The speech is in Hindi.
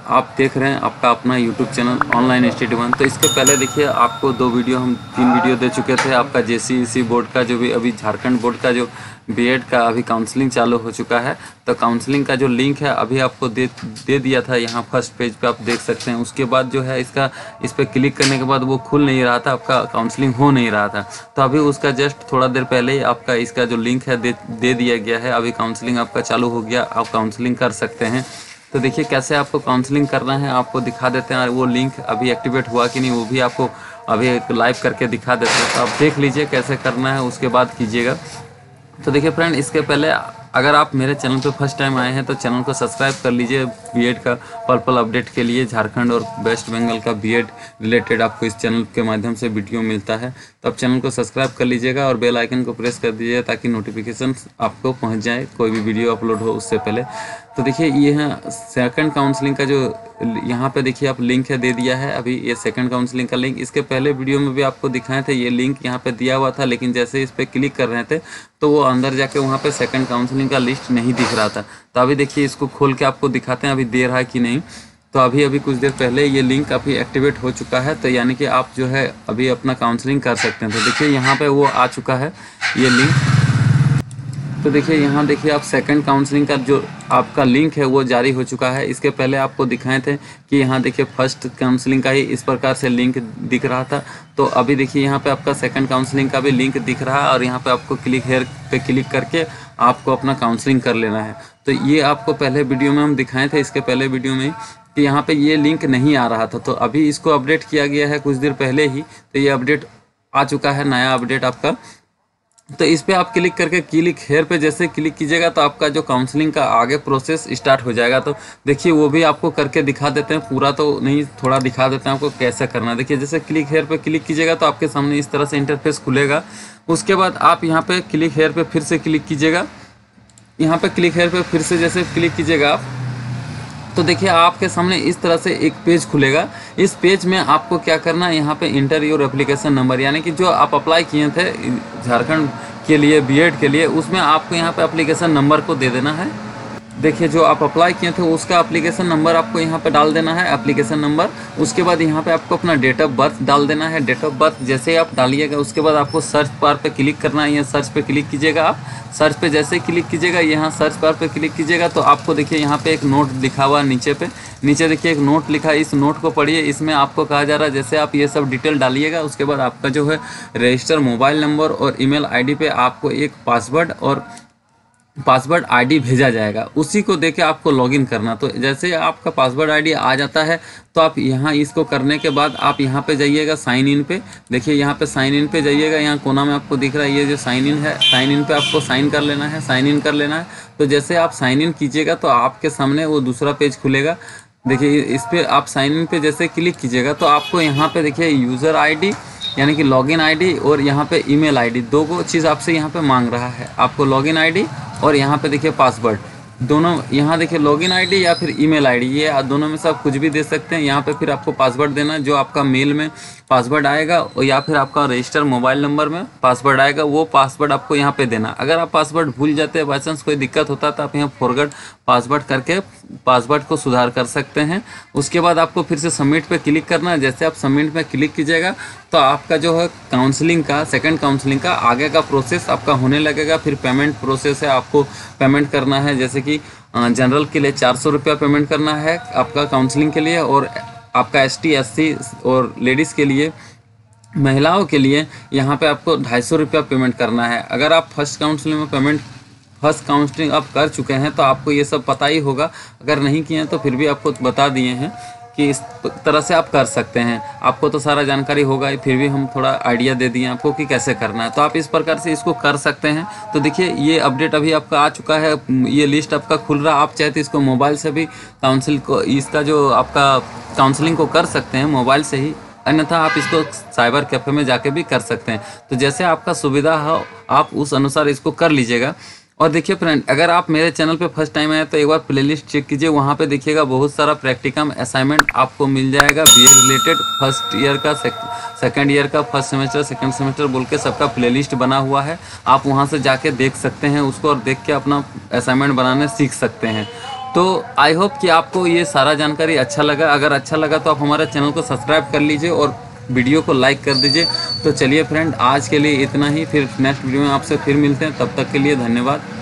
आप देख रहे हैं आपका अपना YouTube channel online study one. तो इसके पहले देखिए आपको 2 वीडियो हम 3 वीडियो दे चुके थे। आपका जेसीईसी बोर्ड का जो भी अभी झारखंड बोर्ड का जो बीएड का अभी काउंसलिंग चालू हो चुका है, तो काउंसलिंग का जो लिंक है अभी आपको दे दिया था। यहाँ फर्स्ट पेज पे आप देख सकते हैं। उसके बाद जो है इस पर क्लिक करने के बाद वो खुल नहीं रहा था, आपका काउंसलिंग हो नहीं रहा था। तो अभी उसका जस्ट थोड़ा देर पहले ही आपका इसका जो लिंक है दे दिया गया है। अभी काउंसलिंग आपका चालू हो गया, आप काउंसलिंग कर सकते हैं। तो देखिए कैसे आपको काउंसलिंग करना है आपको दिखा देते हैं। वो लिंक अभी एक्टिवेट हुआ कि नहीं वो भी आपको अभी लाइव करके दिखा देते हैं। तो आप देख लीजिए कैसे करना है, उसके बाद कीजिएगा। तो देखिए फ्रेंड, इसके पहले अगर आप मेरे चैनल पे फर्स्ट टाइम आए हैं तो चैनल को सब्सक्राइब कर लीजिए। बीएड का पल अपडेट के लिए झारखंड और वेस्ट बंगाल का बीएड रिलेटेड आपको इस चैनल के माध्यम से वीडियो मिलता है। तो आप चैनल को सब्सक्राइब कर लीजिएगा और बेल आइकन को प्रेस कर दीजिए ताकि नोटिफिकेशन आपको पहुंच जाए कोई भी वीडियो अपलोड हो उससे पहले। तो देखिए ये है सेकंड काउंसलिंग का जो यहाँ पे देखिए आप लिंक है दे दिया है। अभी ये सेकंड काउंसलिंग का लिंक इसके पहले वीडियो में भी आपको दिखाए थे, ये लिंक यहाँ पे दिया हुआ था, लेकिन जैसे इस पर क्लिक कर रहे थे तो वो अंदर जाके वहाँ पे सेकंड काउंसलिंग का लिस्ट नहीं दिख रहा था। तो अभी देखिए इसको खोल के आपको दिखाते हैं अभी दे रहा है कि नहीं। तो अभी कुछ देर पहले ये लिंक अभी एक्टिवेट हो चुका है। तो यानी कि आप जो है अभी अपना काउंसलिंग कर सकते हैं। तो देखिए यहाँ पे वो आ चुका है ये लिंक। तो देखिए यहाँ देखिए आप सेकंड काउंसलिंग का जो आपका लिंक है वो जारी हो चुका है। इसके पहले आपको दिखाए थे कि यहाँ देखिए फर्स्ट काउंसलिंग का ही इस प्रकार से लिंक दिख रहा था। तो अभी देखिए यहाँ पे आपका सेकंड काउंसलिंग का भी लिंक दिख रहा है और यहाँ पे आपको क्लिक हेयर पे क्लिक करके आपको अपना काउंसलिंग कर लेना है। तो ये आपको पहले वीडियो में हम दिखाए थे, इसके पहले वीडियो में कि यहाँ पे ये लिंक नहीं आ रहा था। तो अभी इसको अपडेट किया गया है कुछ देर पहले ही। तो ये अपडेट आ चुका है, नया अपडेट आपका। तो इस पे आप क्लिक करके क्लिक हेयर पे जैसे क्लिक कीजिएगा तो आपका जो काउंसलिंग का आगे प्रोसेस स्टार्ट हो जाएगा। तो देखिए वो भी आपको करके दिखा देते हैं, पूरा तो नहीं थोड़ा दिखा देते हैं आपको कैसे करना है। देखिए जैसे क्लिक हेयर पे क्लिक कीजिएगा तो आपके सामने इस तरह से इंटरफेस खुलेगा। उसके बाद आप यहाँ पे क्लिक हेयर पे फिर से क्लिक कीजिएगा। यहाँ पे क्लिक हेयर पे फिर से जैसे क्लिक कीजिएगा आप तो देखिए आपके सामने इस तरह से एक पेज खुलेगा। इस पेज में आपको क्या करना है, यहाँ पे इंटर योर एप्लीकेशन नंबर, यानी कि जो आप अप्लाई किए थे झारखंड के लिए बीएड के लिए, उसमें आपको यहाँ पे एप्लीकेशन नंबर को दे देना है। देखिए जो आप अप्लाई किए थे उसका एप्लीकेशन नंबर आपको यहाँ पे डाल देना है, एप्लीकेशन नंबर। उसके बाद यहाँ पे आपको अपना डेट ऑफ बर्थ डाल देना है। डेट ऑफ बर्थ जैसे ही आप डालिएगा उसके बाद आपको सर्च बार पे क्लिक करना है। यहाँ सर्च पे क्लिक कीजिएगा आप। सर्च पे जैसे ही क्लिक कीजिएगा, यहाँ सर्च बार पे क्लिक कीजिएगा तो आपको देखिए यहाँ पे एक नोट लिखा हुआ है नीचे देखिए एक नोट लिखा है। इस नोट को पढ़िए। इसमें आपको कहा जा रहा है जैसे आप ये सब डिटेल डालिएगा उसके बाद आपका जो है रजिस्टर मोबाइल नंबर और ईमेल आईडी पे आपको एक पासवर्ड आईडी भेजा जाएगा, उसी को देके आपको लॉगिन करना। तो जैसे आपका पासवर्ड आईडी आ जाता है तो आप यहाँ इसको करने के बाद आप यहाँ पे जाइएगा साइन इन पे। देखिए यहाँ पे साइन इन पे जाइएगा, यहाँ कोना में आपको दिख रहा है ये जो साइन इन है, साइन इन पे आपको साइन कर लेना है, साइन इन कर लेना है। तो जैसे आप साइन इन कीजिएगा तो आपके सामने वो दूसरा पेज खुलेगा। देखिए इस पर आप साइन इन पे जैसे क्लिक कीजिएगा तो आपको यहाँ पे देखिए यूज़र आईडी यानी कि लॉगिन आईडी और यहाँ पे ईमेल आईडी, दो चीज़ आपसे यहाँ पे मांग रहा है। आपको लॉगिन आईडी और यहाँ पे देखिए पासवर्ड, दोनों यहाँ देखिए लॉगिन आईडी या फिर ईमेल आईडी, ये दोनों में से आप कुछ भी दे सकते हैं। यहाँ पे फिर आपको पासवर्ड देना, जो आपका मेल में पासवर्ड आएगा और या फिर आपका रजिस्टर मोबाइल नंबर में पासवर्ड आएगा, वो पासवर्ड आपको यहाँ पे देना। अगर आप पासवर्ड भूल जाते हैं, बाई चांस कोई दिक्कत होता है तो आप यहाँ फॉरगेट पासवर्ड करके पासवर्ड को सुधार कर सकते हैं। उसके बाद आपको फिर से सबमिट पे क्लिक करना है। जैसे आप सबमिट पे क्लिक कीजिएगा तो आपका जो है काउंसलिंग का सेकंड काउंसलिंग का आगे का प्रोसेस आपका होने लगेगा। फिर पेमेंट प्रोसेस है, आपको पेमेंट करना है। जैसे कि जनरल के लिए 400 रुपया पेमेंट करना है आपका काउंसलिंग के लिए, और आपका ST SC और लेडीज़ के लिए, महिलाओं के लिए यहाँ पे आपको 250 रुपया पेमेंट करना है। अगर आप फर्स्ट काउंसलिंग आप कर चुके हैं तो आपको ये सब पता ही होगा। अगर नहीं किए हैं तो फिर भी आपको बता दिए हैं कि इस तरह से आप कर सकते हैं। आपको तो सारा जानकारी होगा ही, फिर भी हम थोड़ा आइडिया दे दिए आपको कि कैसे करना है। तो आप इस प्रकार से इसको कर सकते हैं। तो देखिए ये अपडेट अभी आपका आ चुका है, ये लिस्ट आपका खुल रहा है। आप चाहे तो इसको मोबाइल से भी इसका जो आपका काउंसलिंग को कर सकते हैं मोबाइल से ही, अन्यथा आप इसको साइबर कैफ़े में जाके भी कर सकते हैं। तो जैसे आपका सुविधा हो आप उस अनुसार इसको कर लीजिएगा। और देखिए फ्रेंड, अगर आप मेरे चैनल पे फर्स्ट टाइम आए तो एक बार प्लेलिस्ट चेक कीजिए, वहाँ पे देखिएगा बहुत सारा प्रैक्टिकम असाइनमेंट आपको मिल जाएगा बीएड रिलेटेड। फर्स्ट ईयर का, सेकंड ईयर का, फर्स्ट सेमेस्टर, सेकंड सेमेस्टर बोल के सबका प्लेलिस्ट बना हुआ है। आप वहाँ से जाके देख सकते हैं उसको और देख के अपना असाइनमेंट बनाने सीख सकते हैं। तो आई होप कि आपको ये सारा जानकारी अच्छा लगा। अगर अच्छा लगा तो आप हमारे चैनल को सब्सक्राइब कर लीजिए और वीडियो को लाइक कर दीजिए। तो चलिए फ्रेंड, आज के लिए इतना ही, फिर नेक्स्ट वीडियो में आपसे फिर मिलते हैं। तब तक के लिए धन्यवाद।